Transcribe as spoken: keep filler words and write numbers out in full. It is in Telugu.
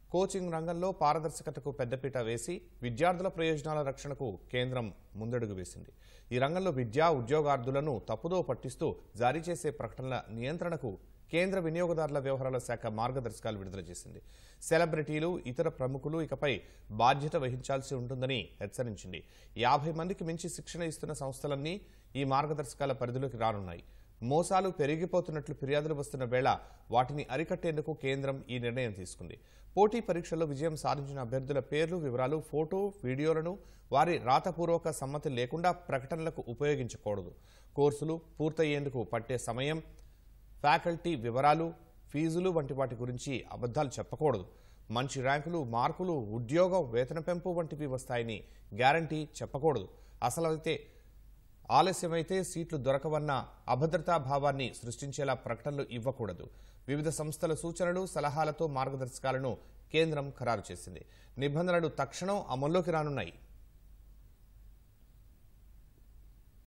కోచింగ్ రంగంలో పారదర్శకతకు పెద్దపీట వేసి విద్యార్థుల ప్రయోజనాల రక్షణకు కేంద్రం ముందడుగు వేసింది. ఈ రంగంలో విద్యా ఉద్యోగార్థులను తప్పుదో పట్టిస్తూ జారీ చేసే ప్రకటనల నియంత్రణకు కేంద్ర వినియోగదారుల వ్యవహారాల శాఖ మార్గదర్శకాలు విడుదల చేసింది. సెలబ్రిటీలు, ఇతర ప్రముఖులు ఇకపై బాధ్యత వహించాల్సి ఉంటుందని హెచ్చరించింది. యాభై మందికి మించి శిక్షణ ఇస్తున్న సంస్థలన్నీ ఈ మార్గదర్శకాల పరిధిలోకి రానున్నాయి. మోసాలు పెరిగిపోతున్నట్లు ఫిర్యాదులు వస్తున్న వేళ వాటిని అరికట్టేందుకు కేంద్రం ఈ నిర్ణయం తీసుకుంది. పోటీ పరీక్షల్లో విజయం సాధించిన అభ్యర్థుల పేర్లు, వివరాలు, ఫోటో, వీడియోలను వారి రాతపూర్వక సమ్మతి లేకుండా ప్రకటనలకు ఉపయోగించకూడదు. కోర్సులు పూర్తయ్యేందుకు పట్టే సమయం, ఫ్యాకల్టీ వివరాలు, ఫీజులు వంటి వాటి గురించి అబద్ధాలు చెప్పకూడదు. మంచి ర్యాంకులు, మార్కులు, ఉద్యోగం, వేతన పెంపు వంటివి వస్తాయని గ్యారంటీ చెప్పకూడదు. అసలైతే ఆలస్యమైతే సీట్లు దొరకవన్న అభద్రతా భావాన్ని సృష్టించేలా ప్రకటనలు ఇవ్వకూడదు. వివిధ సంస్థల సూచనలు, సలహాలతో మార్గదర్శకాలను కేంద్రం ఖరారు చేసింది. నిబంధనలు తక్షణం అమల్లోకి రానున్నాయి.